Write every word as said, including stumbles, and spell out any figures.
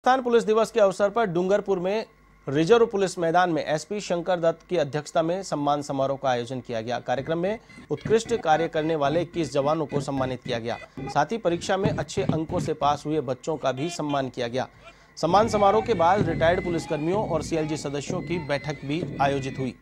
Rajasthan police दिवस के अवसर पर डूंगरपुर में रिजर्व पुलिस मैदान में एसपी शंकर दत्त की अध्यक्षता में सम्मान समारोह का आयोजन किया गया। कार्यक्रम में उत्कृष्ट कार्य करने वाले इक्कीस जवानों को सम्मानित किया गया। साथ ही परीक्षा में अच्छे अंकों से पास हुए बच्चों का भी सम्मान किया गया। सम्मान समारोह के बाद रिटायर्ड पुलिसकर्मियों और सीएलजी सदस्यों की बैठक भी आयोजित हुई।